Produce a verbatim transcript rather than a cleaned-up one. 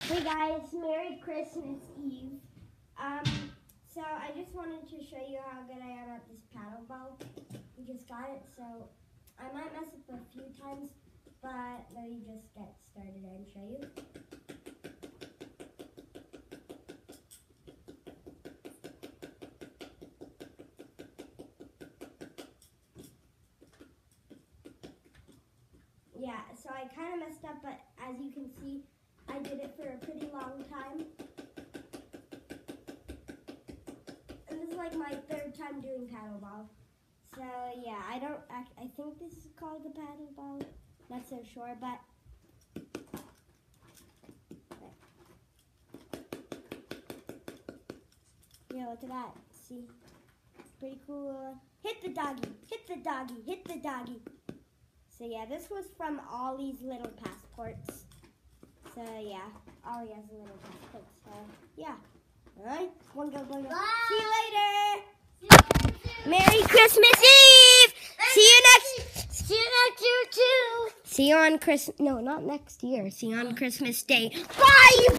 Hey guys, Merry Christmas Eve. Um, so I just wanted to show you how good I am at this paddle ball. We just got it, so I might mess up a few times, but let me just get started and show you. Yeah, so I kind of messed up, but as you can see, I did it for a pretty long time. And this is like my third time doing paddleball. So yeah, I don't, I, I think this is called the paddleball. Not so sure, but. Yeah, look at that. See? Pretty cool. Hit the doggy, hit the doggy, hit the doggy. So yeah, this was from Ollie's Little Passports. So yeah, Ollie has a little passport. So yeah. Alright, one go, one go. Bye. See you later. See you later. Merry Christmas Eve. See you next. See you next year too. See you on Christmas. No, not next year. See you on Christmas Day. Bye.